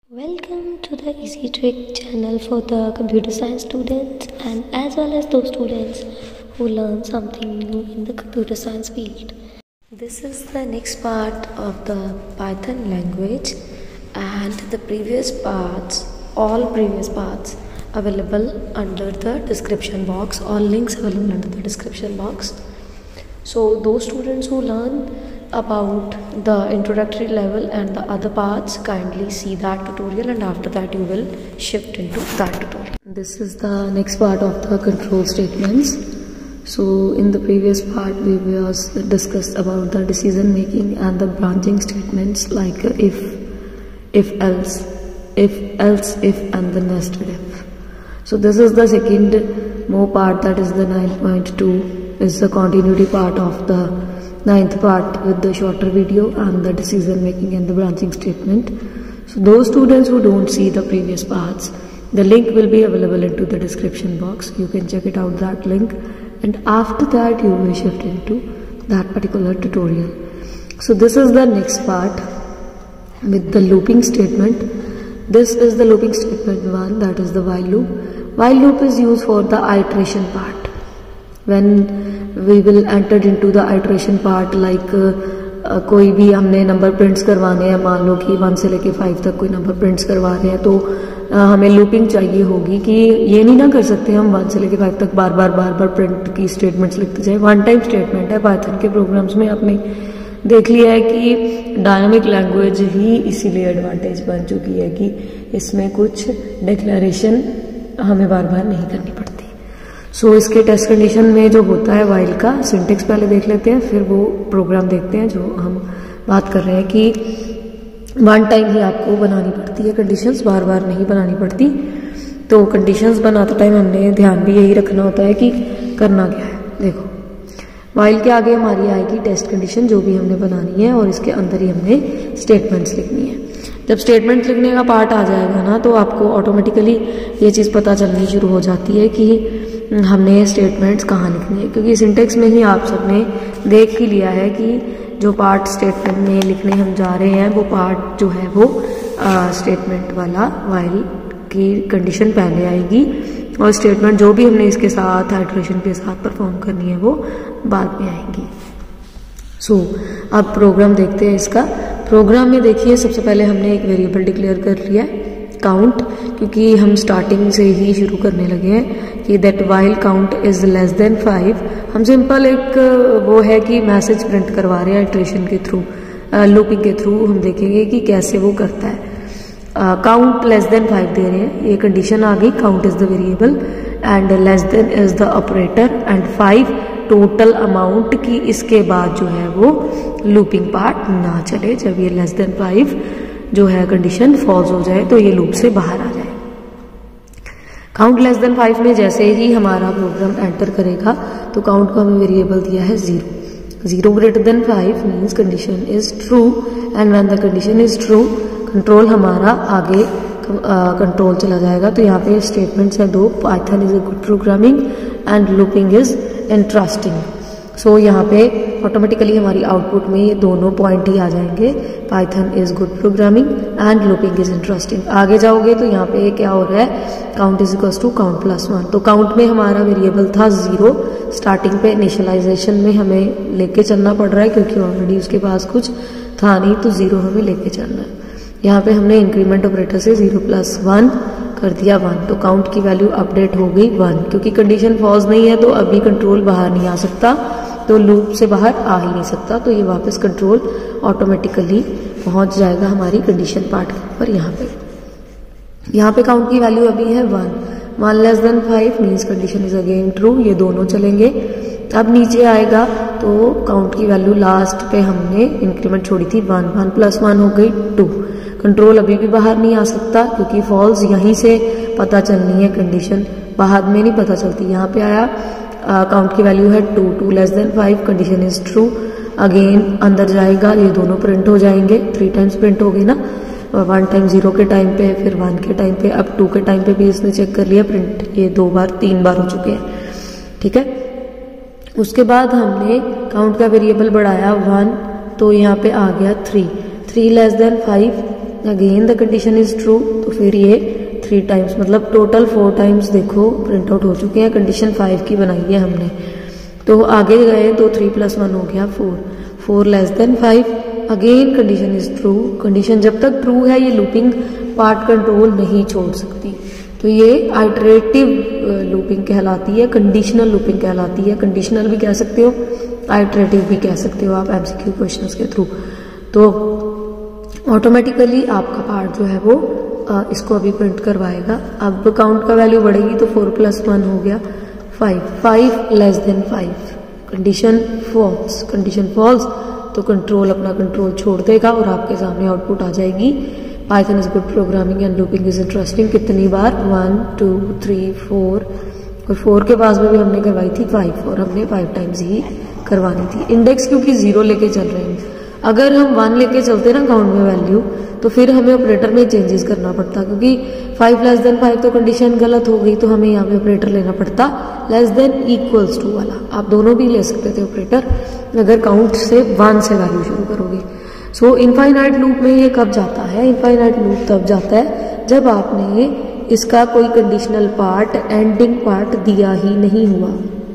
Welcome to the Easy Trick channel for the computer science students and as well as those students who learn something new in the computer science field. This is the next part of the Python language and the previous parts, all previous parts available under the description box, all links available under the description box. So those students who learn about the introductory level and the other parts, kindly see that tutorial and after that you will shift into that tutorial. This is the next part of the control statements. So in the previous part we was discussed about the decision making and the branching statements like if else, if and the nested if. So this is the second more part, that is the 9.2 is the continuity part of the 9th part with the shorter video and the decision making and the branching statement. So those students who don't see the previous parts, the link will be available into the description box. You can check it out, that link, and after that you will shift into that particular tutorial. So this is the next part with the looping statement. This is the looping statement 1, that is the while loop. While loop is used for the iteration part. When we will enter into the iteration part, like कोई भी हमने number prints करवाने हैं, मान लो कि 1 से लेके 5 तक कोई नंबर प्रिंट्स करवा रहे हैं, तो हमें लूपिंग चाहिए होगी कि ये नहीं ना कर सकते हम 1 से लेके 5 तक बार बार प्रिंट की स्टेटमेंट्स लिखते जाए। वन टाइम स्टेटमेंट है पाइथन के प्रोग्राम्स में। आपने देख लिया है कि डायनामिक लैंग्वेज ही इसीलिए एडवांटेज बन चुकी है कि इसमें कुछ डिक्लेरेशन हमें बार बार नहीं करनी पड़ती। सो इसके टेस्ट कंडीशन में जो होता है वाइल का सिंटेक्स पहले देख लेते हैं, फिर वो प्रोग्राम देखते हैं जो हम बात कर रहे हैं कि वन टाइम ही आपको बनानी पड़ती है कंडीशंस, बार बार नहीं बनानी पड़ती। तो कंडीशंस बनाते टाइम हमने ध्यान भी यही रखना होता है कि करना क्या है। देखो वाइल के आगे हमारी आएगी टेस्ट कंडीशन जो भी हमने बनानी है और इसके अंदर ही हमने स्टेटमेंट्स लिखनी है। जब स्टेटमेंट लिखने का पार्ट आ जाएगा ना, तो आपको ऑटोमेटिकली ये चीज़ पता चलनी शुरू हो जाती है कि हमने स्टेटमेंट्स कहाँ लिखनी है, क्योंकि सिंटेक्स में ही आप सबने देख ही लिया है कि जो पार्ट स्टेटमेंट में लिखने हम जा रहे हैं वो पार्ट जो है वो स्टेटमेंट वाला वाइल की कंडीशन पहले आएगी और स्टेटमेंट जो भी हमने इसके साथ आइटरेशन के साथ परफॉर्म करनी है वो बाद में आएंगी। सो अब प्रोग्राम देखते हैं इसका। प्रोग्राम में देखिए सबसे पहले हमने एक वेरिएबल डिक्लेयर कर लिया है काउंट, क्योंकि हम स्टार्टिंग से ही शुरू करने लगे हैं कि that while count is less than 5। हम सिंपल एक वो है कि मैसेज प्रिंट करवा रहे हैं इटरेशन के थ्रू, लूपिंग के थ्रू। हम देखेंगे कि कैसे वो करता है। काउंट लेस देन 5 दे रहे हैं, ये कंडीशन आ गई। Count is the variable and less than is the operator and 5 total amount की इसके बाद जो है वो लूपिंग पार्ट ना चले। जब ये लेस देन 5 जो है कंडीशन फॉल्स हो जाए तो ये लूप से बाहर आ जाए। काउंट लेस देन 5 में जैसे ही हमारा प्रोग्राम एंटर करेगा तो काउंट को हमें वेरिएबल दिया है 0 greater than 5 means condition is true and when the condition is true control हमारा आगे कंट्रोल चला जाएगा। तो यहाँ पे स्टेटमेंट्स है 2, Python is a good programming and looping is interesting. So यहाँ पे ऑटोमेटिकली हमारी आउटपुट में ये दोनों पॉइंट ही आ जाएंगे, Python is good programming and looping is interesting. आगे जाओगे तो यहाँ पे क्या हो रहा है, count is equal to count plus 1। तो काउंट में हमारा वेरिएबल था 0, स्टार्टिंग पे इनिशियलाइजेशन में हमें लेके चलना पड़ रहा है क्योंकि ऑलरेडी उसके पास कुछ था नहीं, तो 0 हमें लेके चलना है। यहाँ पे हमने इंक्रीमेंट ऑपरेटर से 0 + 1 कर दिया 1, तो काउंट की वैल्यू अपडेट हो गई 1। क्योंकि कंडीशन फॉल्स नहीं है तो अभी कंट्रोल बाहर नहीं आ सकता, तो लूप से बाहर आ ही नहीं सकता, तो ये वापस कंट्रोल ऑटोमेटिकली पहुंच जाएगा हमारी कंडीशन पार्ट के ऊपर। यहाँ पे काउंट की वैल्यू अभी है 1 less than 5 means condition is again true, ये दोनों चलेंगे। अब नीचे आएगा तो काउंट की वैल्यू लास्ट पे हमने इंक्रीमेंट छोड़ी थी 1 + 1 हो गई 2। कंट्रोल अभी भी बाहर नहीं आ सकता क्योंकि फॉल्स यहीं से पता चलनी है, कंडीशन बाहर में नहीं पता चलती। यहाँ पे आया काउंट की वैल्यू है 2 less than 5 condition is true. Again अंदर जाएगा, ये दोनों प्रिंट हो जाएंगे, 3 टाइम्स प्रिंट हो गए ना, 1 टाइम 0 के टाइम पे, फिर 1 के टाइम पे, अब 2 के टाइम पे भी इसने चेक कर लिया प्रिंट, ये 2 बार 3 बार हो चुके हैं। ठीक है, उसके बाद हमने काउंट का वेरिएबल बढ़ाया 1, तो यहाँ पे आ गया 3 less than 5 again the condition is true, तो फिर ये 3 टाइम्स मतलब टोटल 4 टाइम्स देखो प्रिंट आउट हो चुके हैं। कंडीशन 5 की बनाई है हमने, तो आगे गए तो 3 + 1 हो गया 4, 4 less than 5। Again condition is true, condition जब तक ट्रू है ये लूपिंग पार्ट कंट्रोल नहीं छोड़ सकती, तो ये आइटरेटिव लूपिंग कहलाती है, कंडीशनल लूपिंग कहलाती है। कंडीशनल भी कह सकते हो, आइटरेटिव भी कह सकते हो आप एमसीक्यू क्वेश्चंस के थ्रू। तो ऑटोमेटिकली आपका पार्ट जो है वो इसको अभी प्रिंट करवाएगा। अब काउंट का वैल्यू बढ़ेगी तो 4 + 1 हो गया 5, 5 less than 5, condition false, condition false, तो कंट्रोल अपना कंट्रोल छोड़ देगा और आपके सामने आउटपुट आ जाएगी Python is good programming and looping is interesting. कितनी बार 1 2 3 4 और 4 के पास में भी हमने करवाई थी 5 और हमने 5 टाइम्स ही करवानी थी। इंडेक्स क्योंकि 0 लेके चल रहे हैं, अगर हम 1 लेके चलते ना काउंट में वैल्यू तो फिर हमें ऑपरेटर में चेंजेस करना पड़ता, क्योंकि 5 लेस देन 5 तो कंडीशन गलत हो गई, तो हमें यहाँ पे ऑपरेटर लेना पड़ता लेस देन इक्वल्स टू वाला। आप दोनों भी ले सकते थे ऑपरेटर अगर काउंट से 1 से वैल्यू शुरू करोगे। सो इनफाइनाइट लूप में ये कब जाता है? इनफाइनाइट लूप तब जाता है जब आपने इसका कोई कंडीशनल पार्ट एंडिंग पार्ट दिया ही नहीं हुआ।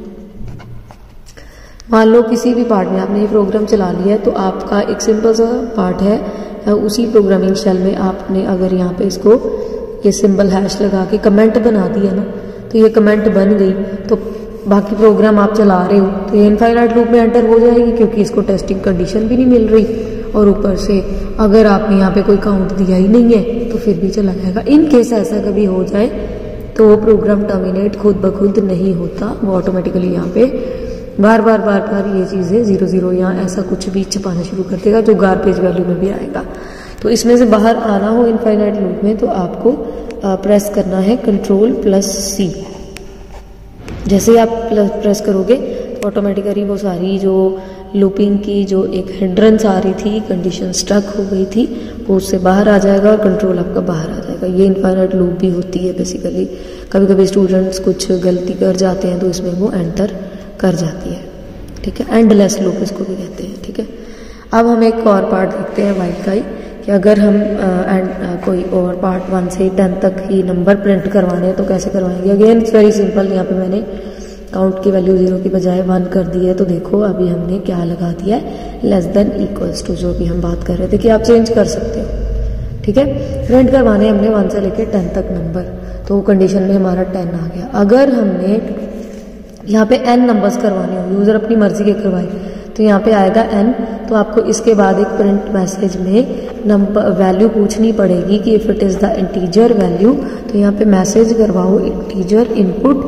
मान लो किसी भी पार्ट में आपने ये प्रोग्राम चला लिया है, तो आपका एक सिंपल सा पार्ट है, उसी प्रोग्रामिंग शेल में आपने अगर यहाँ पे इसको ये सिंबल हैश लगा के कमेंट बना दिया ना, तो ये कमेंट बन गई, तो बाकी प्रोग्राम आप चला रहे हो तो ये इनफाइनाइट लूप में एंटर हो जाएगी, क्योंकि इसको टेस्टिंग कंडीशन भी नहीं मिल रही और ऊपर से अगर आपने यहाँ पे कोई काउंट दिया ही नहीं है तो फिर भी चला जाएगा। इन केस ऐसा कभी हो जाए तो वो प्रोग्राम टर्मिनेट खुद ब खुद नहीं होता, वो ऑटोमेटिकली यहाँ पे बार बार ये चीज़ें 0 0 या ऐसा कुछ भी छपाना शुरू कर देगा जो गार्बेज वैल्यू में भी आएगा। तो इसमें से बाहर आना हो इनफाइनाइट लूप में तो आपको प्रेस करना है Ctrl+C। जैसे ही आप प्रेस करोगे तो ऑटोमेटिकली वो सारी जो लूपिंग की जो एक हिंड्रेंस आ रही थी, कंडीशन स्टक हो गई थी, वो उससे बाहर आ जाएगा और कंट्रोल आपका बाहर आ जाएगा। ये इनफाइनाइट लूप भी होती है बेसिकली। कभी कभी स्टूडेंट्स कुछ गलती कर जाते हैं तो इसमें वो एंटर कर जाती है, ठीक है। एंडलेस लूप इसको भी कहते हैं, ठीक है। अब हम एक और पार्ट देखते हैं वाइल का ही, कि अगर हम कोई और पार्ट 1 से 10 तक ही नंबर प्रिंट करवाने हैं तो कैसे करवाएंगे। अगेन इट्स वेरी सिंपल, यहाँ पे मैंने काउंट की वैल्यू 0 की बजाय 1 कर दी है, तो देखो अभी हमने क्या लगा दिया है, लेस देन इक्वल्स टू, जो भी हम बात कर रहे थे कि आप चेंज कर सकते हो, ठीक है। प्रिंट करवाने हमने 1 से लेकर 10 तक नंबर, तो कंडीशन में हमारा 10 आ गया। अगर हमने यहाँ पे n नंबर्स करवाने हो, यूजर अपनी मर्जी के करवाए, तो यहाँ पे आएगा n, तो आपको इसके बाद एक प्रिंट मैसेज में नंबर वैल्यू पूछनी पड़ेगी कि if it is the integer value, तो यहाँ पे मैसेज करवाओ integer input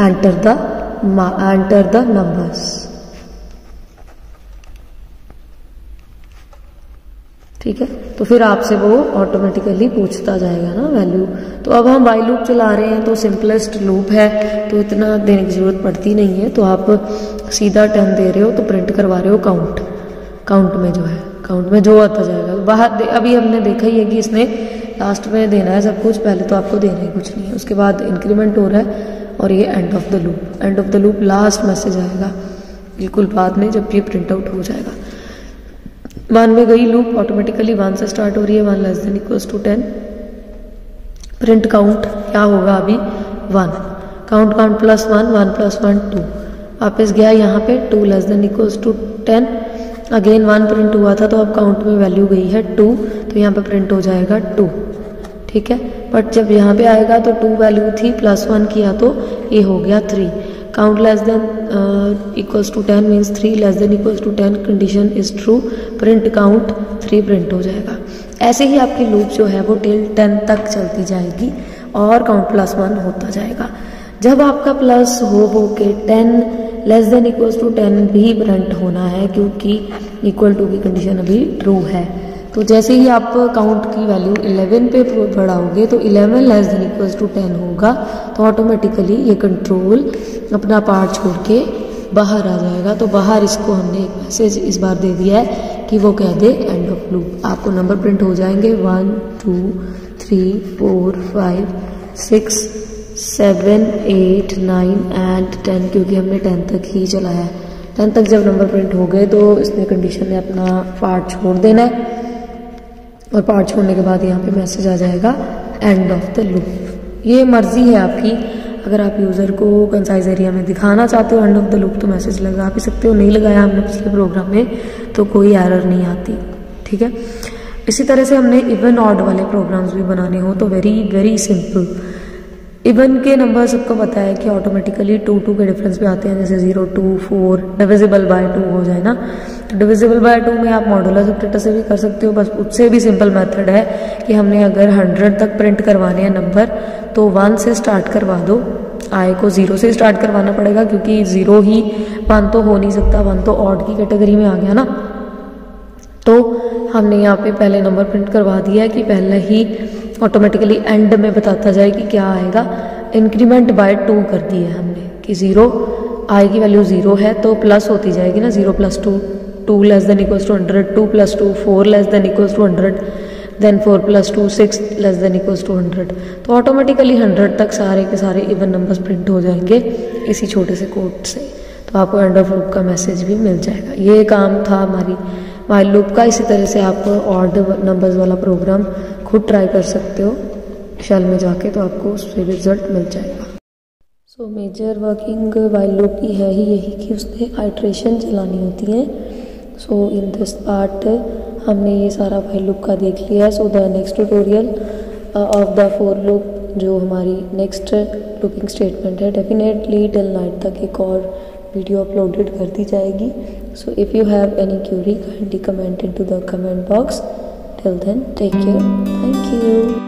enter the numbers, ठीक है। तो फिर आपसे वो ऑटोमेटिकली पूछता जाएगा ना वैल्यू। तो अब हम वाइल लूप चला रहे हैं, तो सिंपलेस्ट लूप है, तो इतना देने की जरूरत पड़ती नहीं है। तो आप सीधा 10 दे रहे हो तो प्रिंट करवा रहे हो काउंट में जो है, काउंट में जो आता जाएगा बाहर। अभी हमने देखा ही है कि इसने लास्ट में देना है सब कुछ, पहले तो आपको देना ही कुछ नहीं है। उसके बाद इंक्रीमेंट हो रहा है और ये end of the loop, end of the loop last message आएगा बिल्कुल बाद में जब ये प्रिंट आउट हो जाएगा। 1 में गई लूप, ऑटोमेटिकली 1 से स्टार्ट हो रही है, 1 less than equals to 10। Print count क्या होगा अभी 1, काउंट +1, 1 + 1 2, वापस गया यहाँ पे 2 less than equals to 10। Again 1 print हुआ था, तो अब काउंट में वैल्यू गई है 2, तो यहाँ पे प्रिंट हो जाएगा 2, ठीक है। बट जब यहाँ पे आएगा तो 2 वैल्यू थी, +1 किया तो ये हो गया 3। Count less than equals to 10 means 3 less than equals to 10, condition is true, print count 3 print हो जाएगा। ऐसे ही आपकी लूप जो है वो टिल 10 तक चलती जाएगी और काउंट +1 होता जाएगा। जब आपका प्लस हो के 10 लेस देन इक्वल्स टू 10 भी प्रिंट होना है, क्योंकि इक्वल टू की कंडीशन अभी ट्रू है। तो जैसे ही आप काउंट की वैल्यू 11 पे बढ़ाओगे तो 11 लेस देन इक्वल्स टू 10 होगा, तो ऑटोमेटिकली ये कंट्रोल अपना पार्ट छोड़ के बाहर आ जाएगा। तो बाहर इसको हमने एक मैसेज इस बार दे दिया है कि वो कह दे एंड ऑफ लूप। आपको नंबर प्रिंट हो जाएंगे 1 2 3 4 5 6 7 8 9 एंड 10, क्योंकि हमने 10 तक ही चलाया है। 10 तक जब नंबर प्रिंट हो गए तो इसने कंडीशन ने अपना पार्ट छोड़ देना है। और पार्ट छोड़ने के बाद यहाँ पे मैसेज आ जाएगा एंड ऑफ द लूप। ये मर्जी है आपकी, अगर आप यूज़र को कंसाइज एरिया में दिखाना चाहते हो एंड ऑफ द लूप तो मैसेज लगा भी सकते हो, नहीं लगाया हमने पिछले प्रोग्राम में तो कोई एरर नहीं आती। ठीक है, इसी तरह से हमने इवन ऑड वाले प्रोग्राम्स भी बनाने हो तो वेरी वेरी सिंपल। इवन के नंबर सबको पता है कि ऑटोमेटिकली 2 के डिफरेंस पे आते हैं, जैसे 0, 2, 4 डिविजिबल बाय 2 हो जाए ना, तो डिविजिबल बाय 2 में आप मॉडुलस ऑपरेटर से भी कर सकते हो। बस उससे भी सिंपल मेथड है कि हमने अगर 100 तक प्रिंट करवाने हैं नंबर तो 1 से स्टार्ट करवा दो, आई को 0 से स्टार्ट करवाना पड़ेगा क्योंकि 0 ही 1 तो हो नहीं सकता, 1 तो ऑड की कैटेगरी में आ गया ना। तो हमने यहाँ पे पहले नंबर प्रिंट करवा दिया है कि पहले ही ऑटोमेटिकली एंड में बताता जाए कि क्या आएगा। इंक्रीमेंट बाय 2 कर दिया है हमने कि 0 आई की वैल्यू 0 है तो प्लस होती जाएगी ना, 0 + 2, 2 less than equals to 100, 2 + 2 4 less than equals to 100, then 4 + 2 6 less than equals to 100। तो ऑटोमेटिकली 100 तक सारे के सारे इवन नंबर्स प्रिंट हो जाएंगे इसी छोटे से कोड से। तो आपको एंड ऑफ लूप का मैसेज भी मिल जाएगा। ये काम था हमारी व्हाइल लूप का। इसी तरह से आप ऑड नंबर्स वाला प्रोग्राम खुद ट्राई कर सकते हो शेल में जाके, तो आपको उससे रिजल्ट मिल जाएगा। So major working while loop की है ही यही कि उसने आइट्रेशन चलानी होती है। सो इन दिस पार्ट हमने ये सारा व्हाइल लूप का देख लिया है। So the next tutorial of the for loop जो हमारी नेक्स्ट लूपिंग स्टेटमेंट है, डेफिनेटली टिल नाइट तक एक और वीडियो अपलोडेड कर दी जाएगी। So if you have any query kindly comment into the comment box. Till then take care, thank you.